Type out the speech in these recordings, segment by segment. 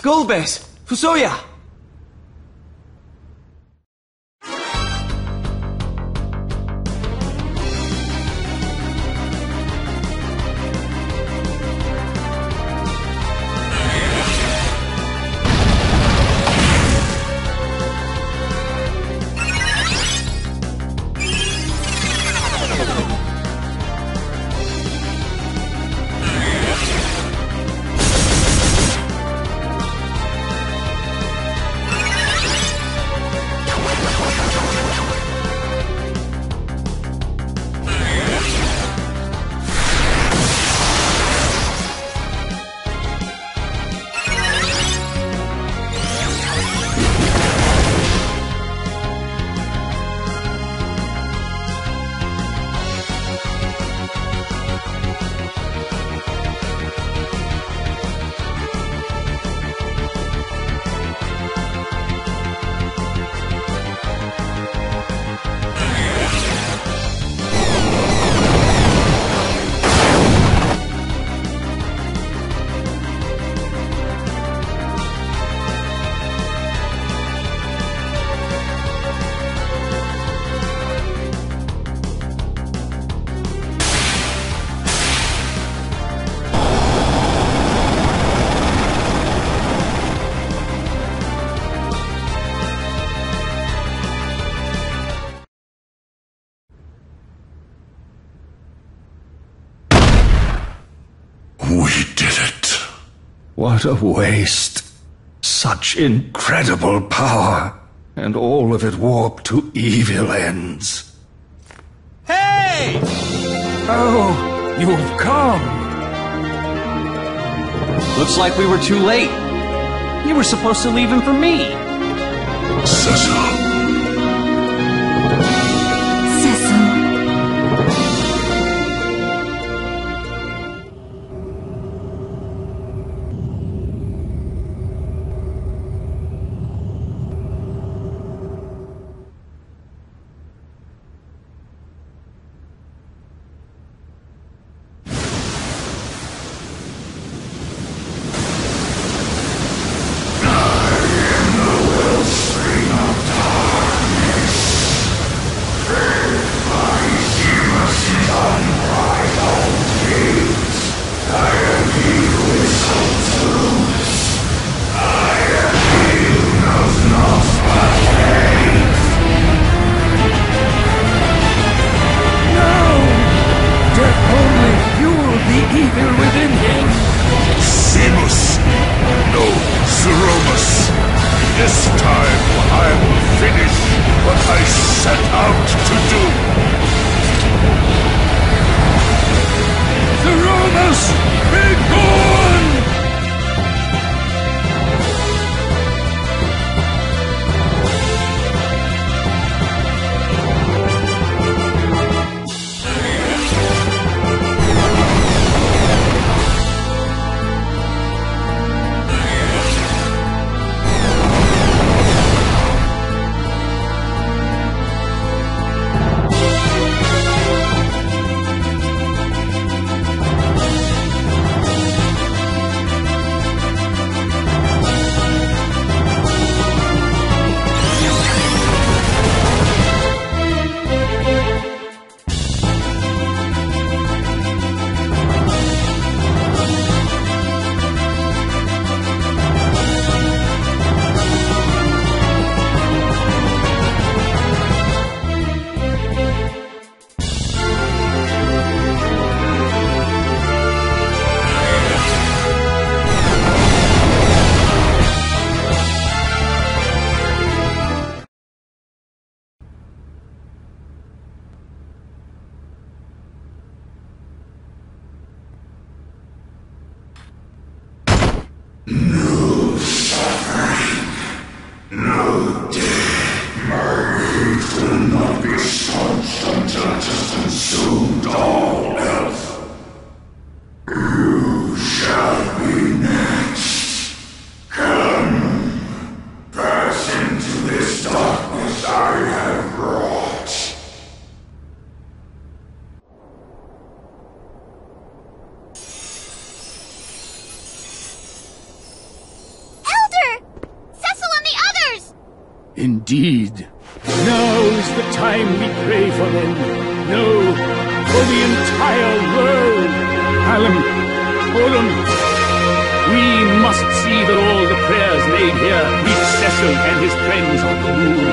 Golbez! Fusoya! We did it. What a waste. Such incredible power, and all of it warped to evil ends. Hey! Oh, you've come. Looks like we wwere too late. You were supposed to leave him for me. Cecil. String of time. Indeed. Now's the time we pray for them. No, for the entire world. Hallam, Odin, we must see that all the prayers made here reach Cecil and his friends on the moon.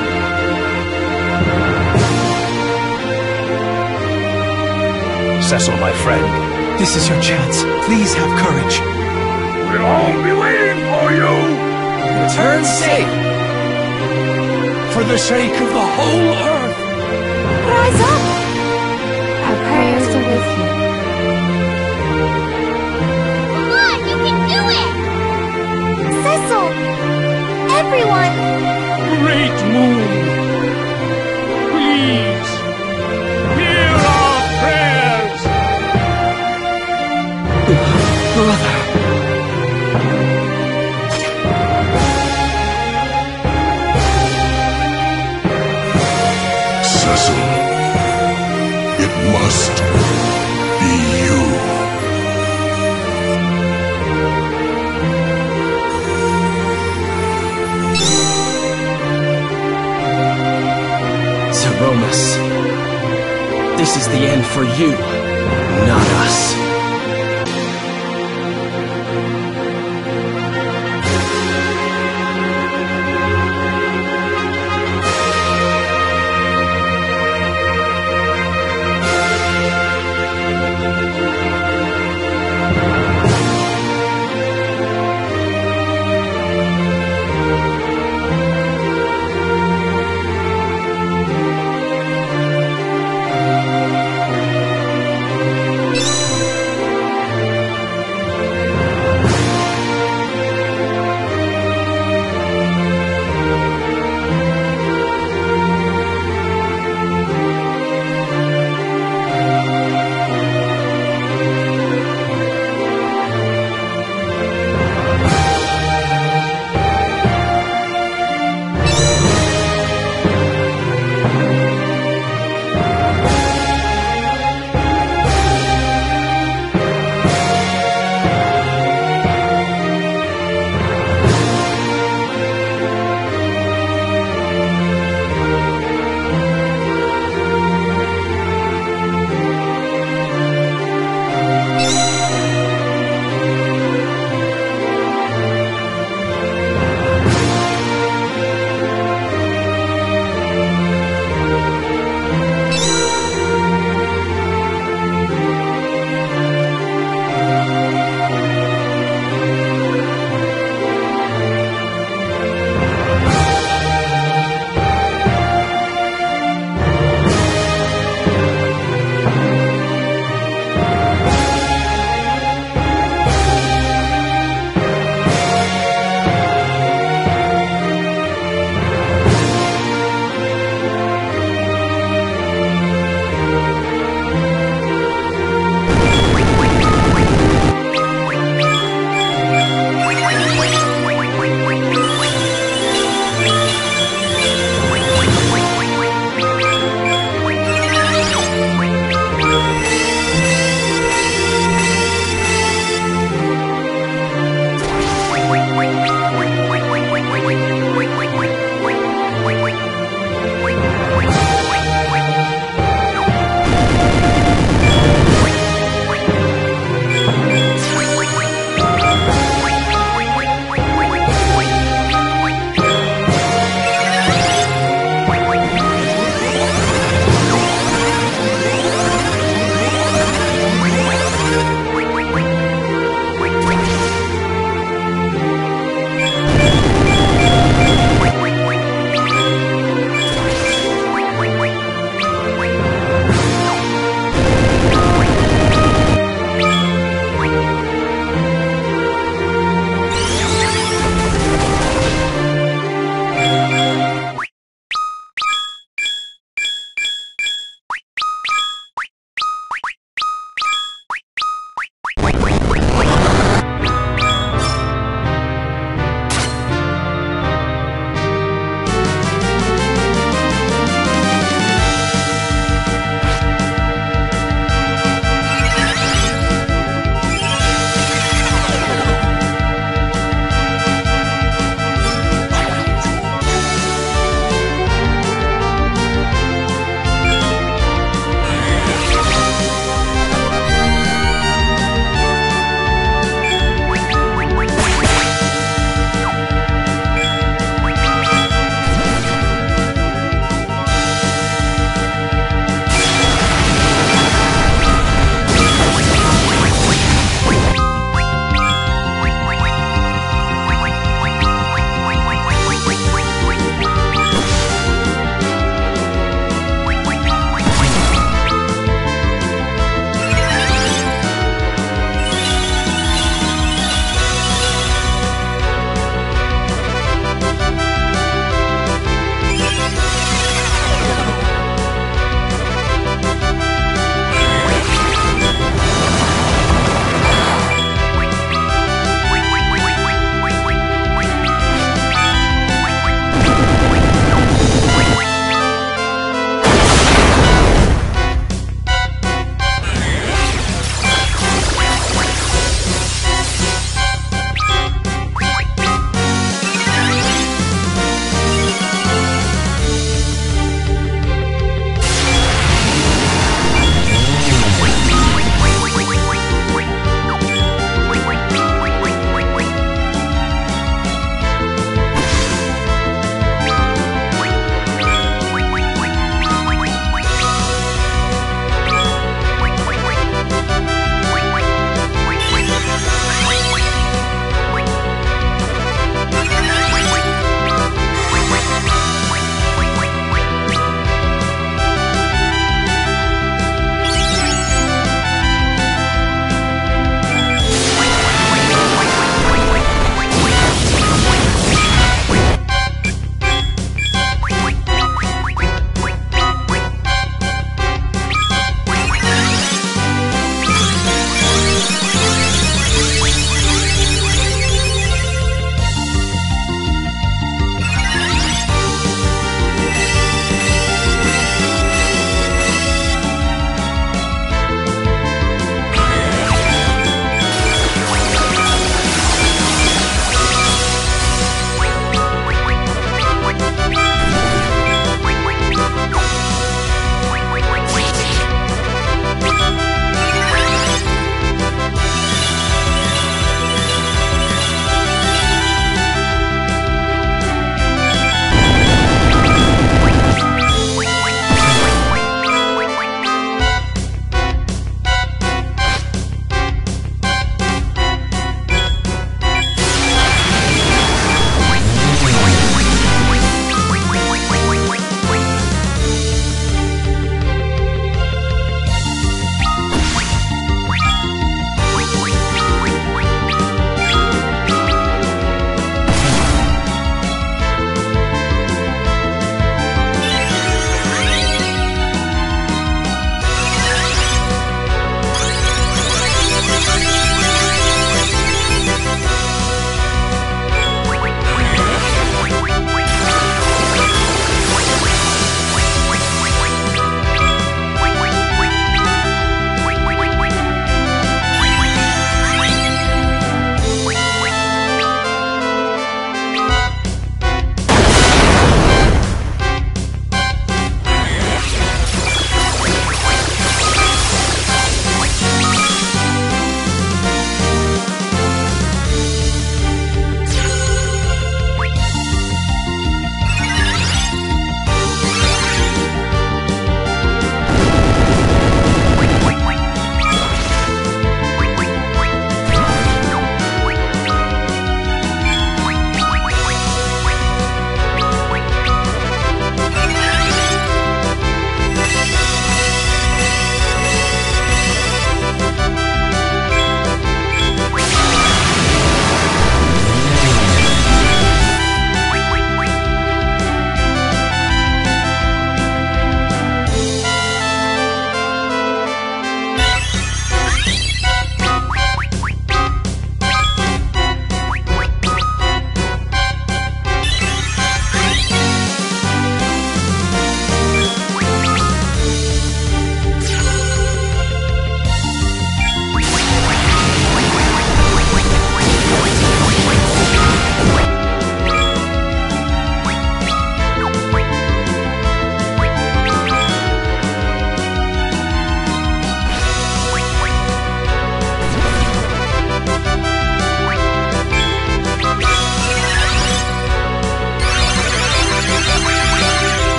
Cecil, my friend. This is your chance. Please have courage. We'll all be waiting for you! Return safe! For the sake of the whole Earth! Rise up! Our prayers are with you. Come on, you can do it! Cecil! Everyone! Great moon! Please! Hear our prayers! Brother! Cecil, it must be you. Zeromus, this is the end for you, not us.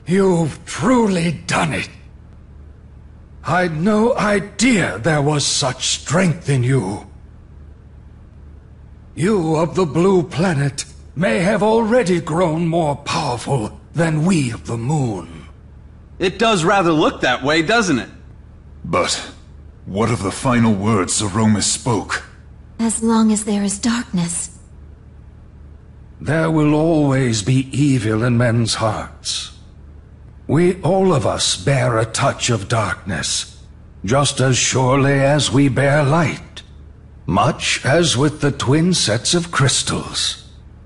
You've truly done it. I'd no idea there was such strength in you. You of the Blue Planet may have already grown more powerful than we of the Moon. It does rather look that way, doesn't it? But what of the final words Zeromus spoke? As long as there is darkness. There will always be evil in men's hearts. We, all of us, bear a touch of darkness, just as surely as we bear light, much as with the twin sets of crystals.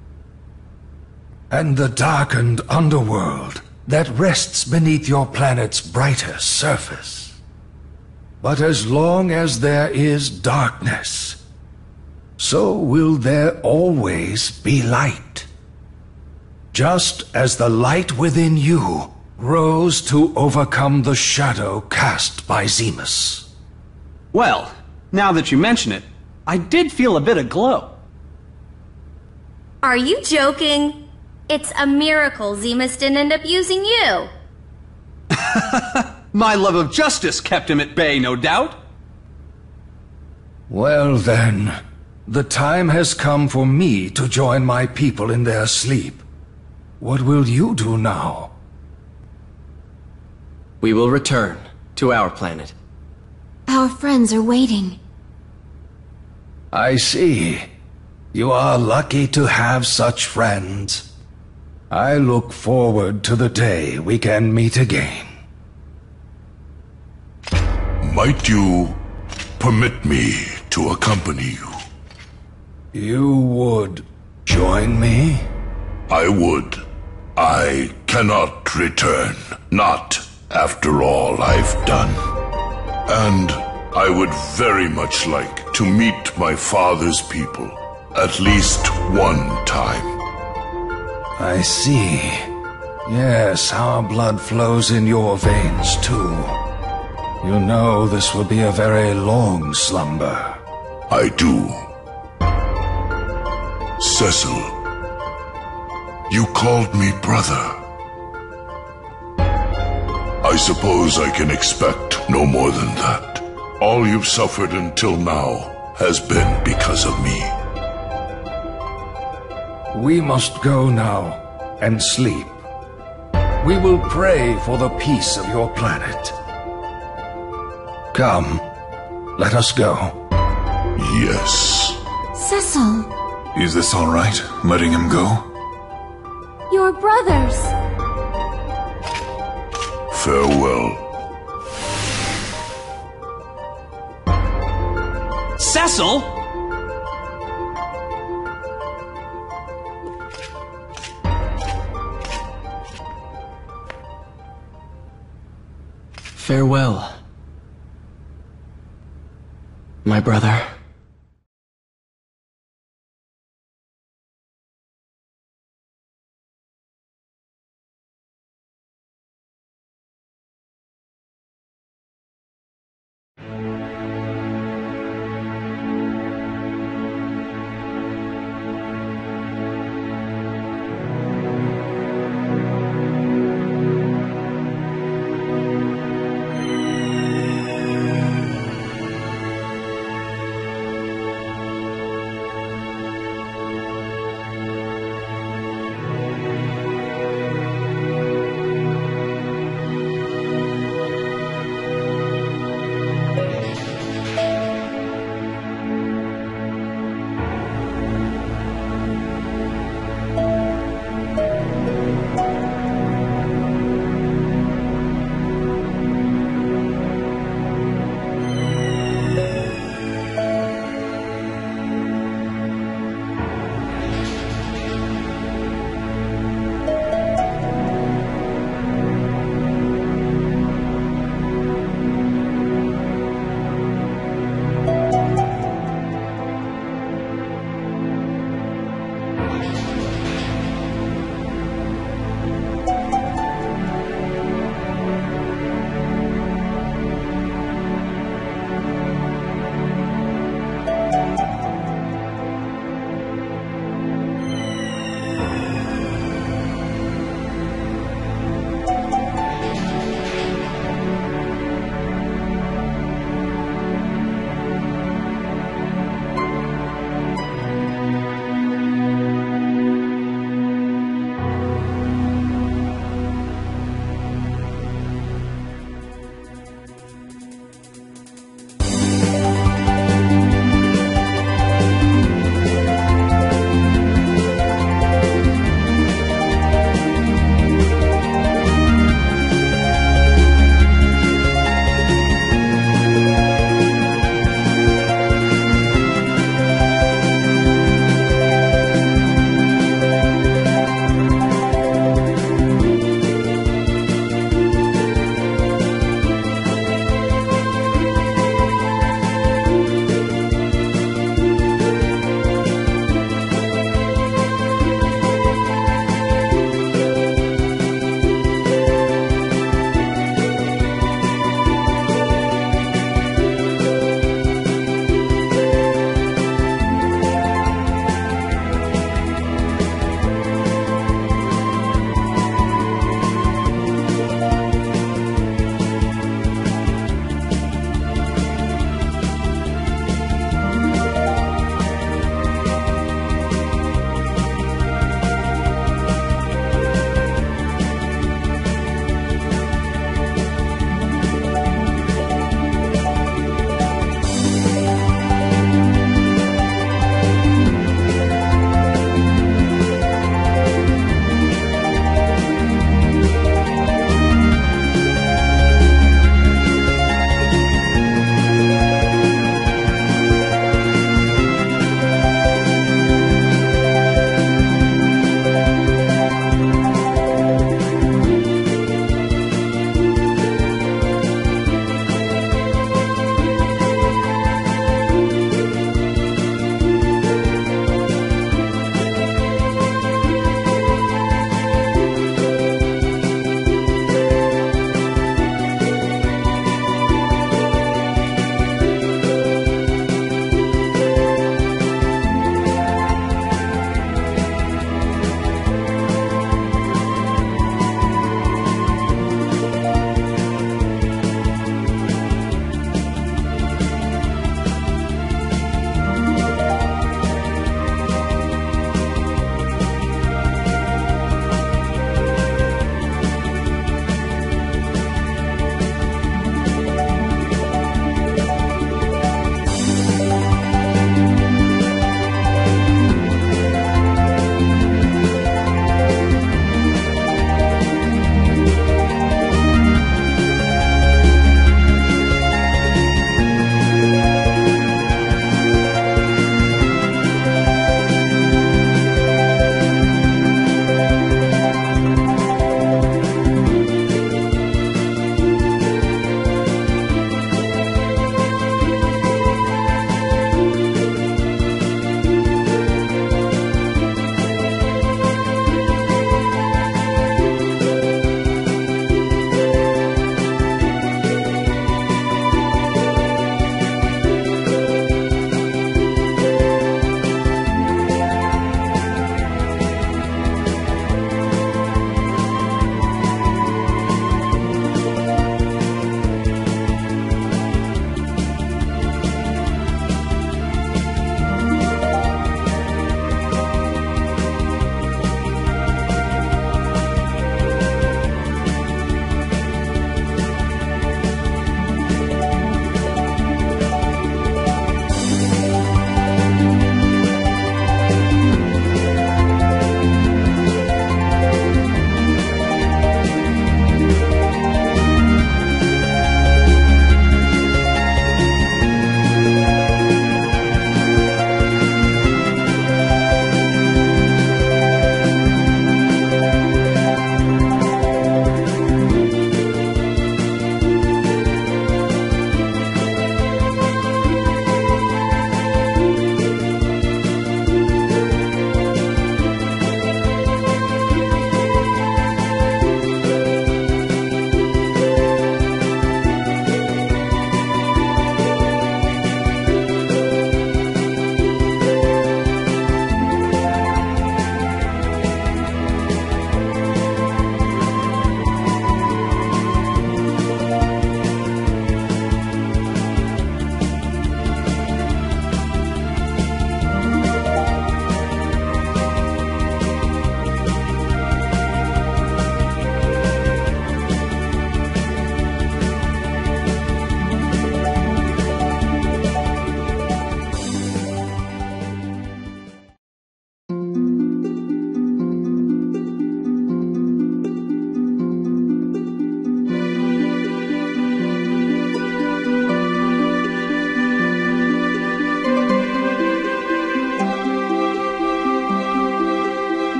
And the darkened underworld that rests beneath your planet's brighter surface. But as long as there is darkness, so will there always be light. Just as the light within you rose to overcome the shadow cast by Zemus. Well, now that you mention it, I did feel a bit of glow. Are you joking? It's a miracle Zemus didn't end up using you. My love of justice kept him at bay, no doubt. Well then, the time has come for me to join my people in their sleep. What will you do now? We will return to our planet. Our friends are waiting. I see. You are lucky to have such friends. I look forward to the day we can meet again. Might you permit me to accompany you? You would join me? I would. I cannot return. Not after all I've done. And I would very much like to meet my father's people at least one time. I see. Yes, our blood flows in your veins too. You know this will be a very long slumber. I do. Cecil, you called me brother. I suppose I can expect no more than that. All you've suffered until now has been because of me. We must go now and sleep. We will pray for the peace of your planet. Come, let us go. Yes. Cecil, Is this all right, letting him go? your brothers. Farewell. Cecil! Farewell, my brother.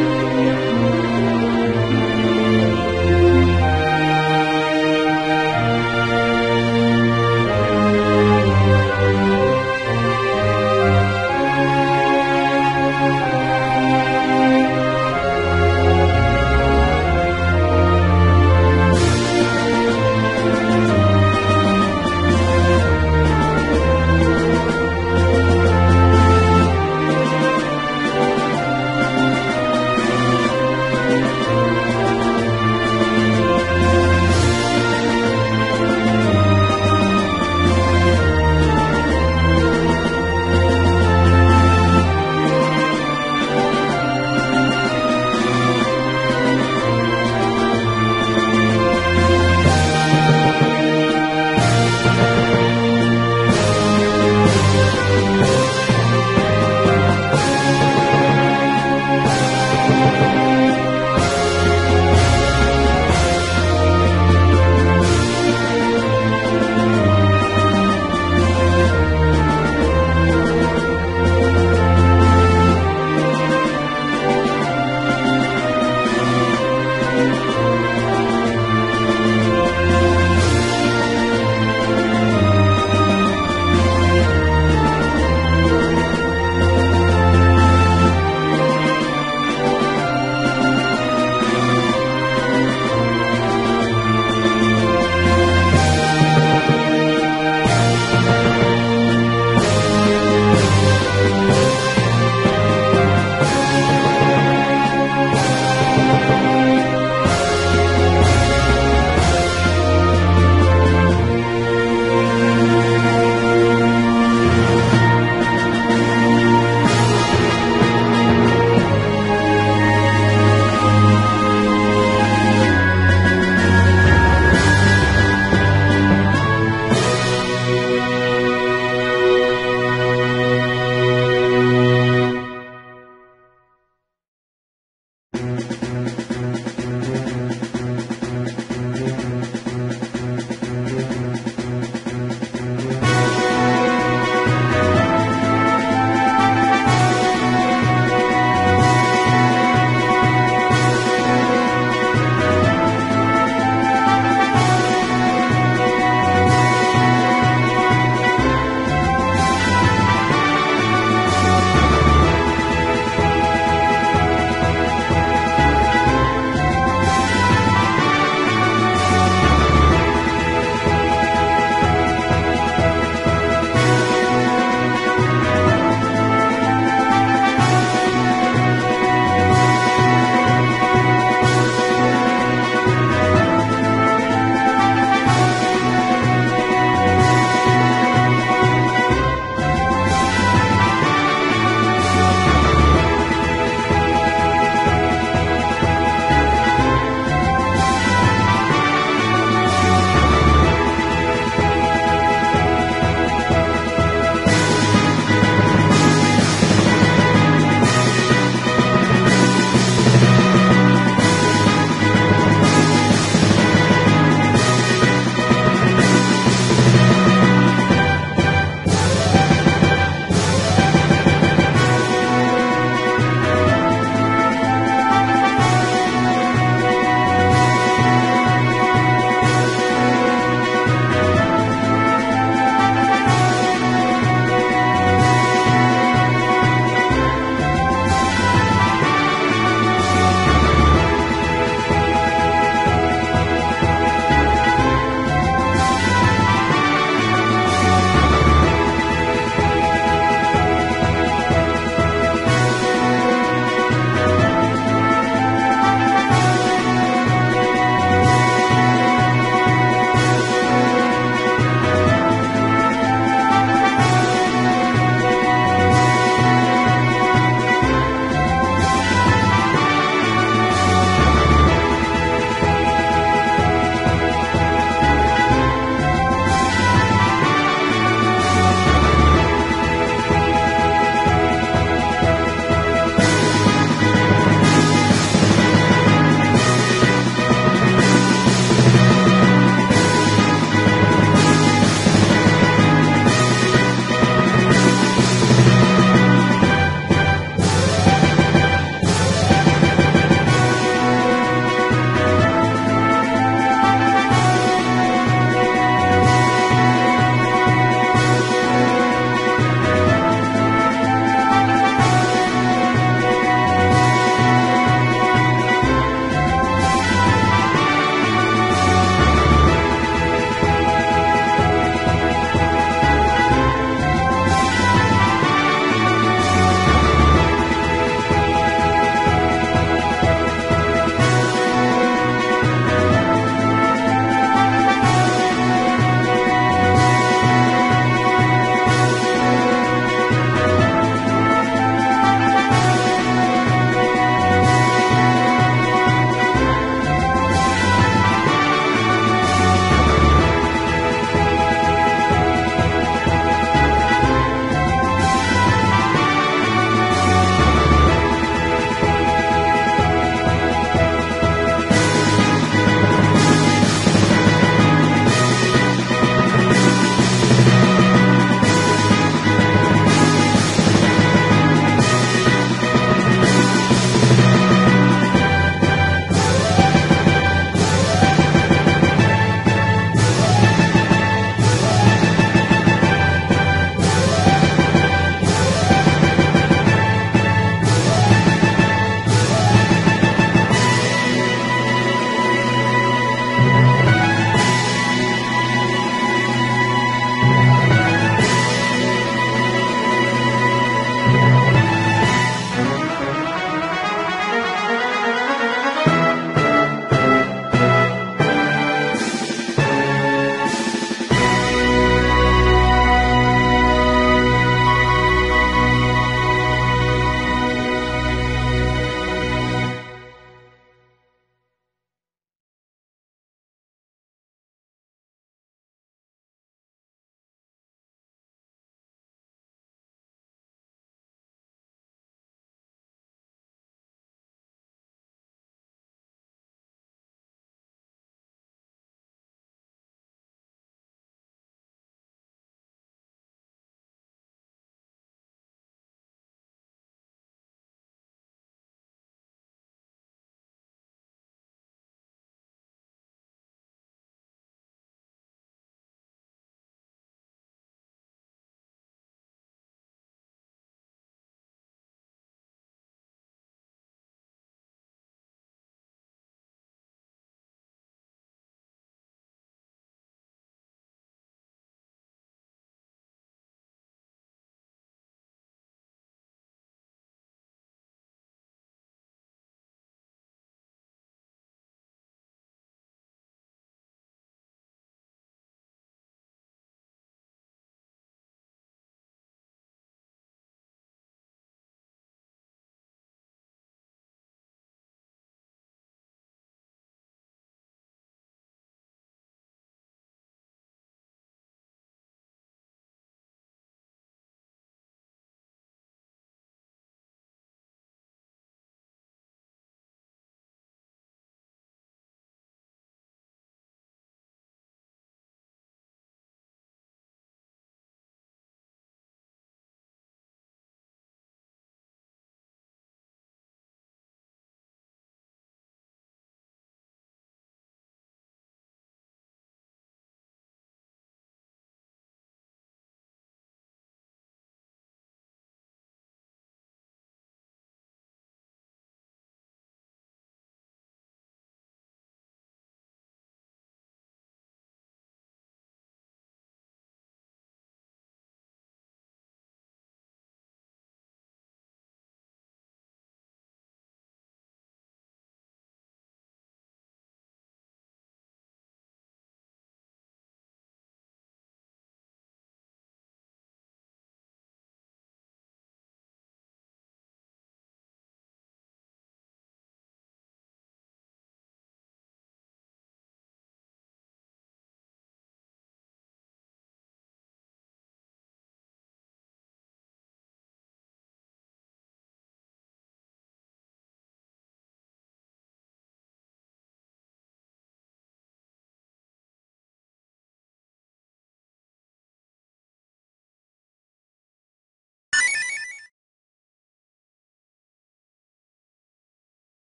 Bye.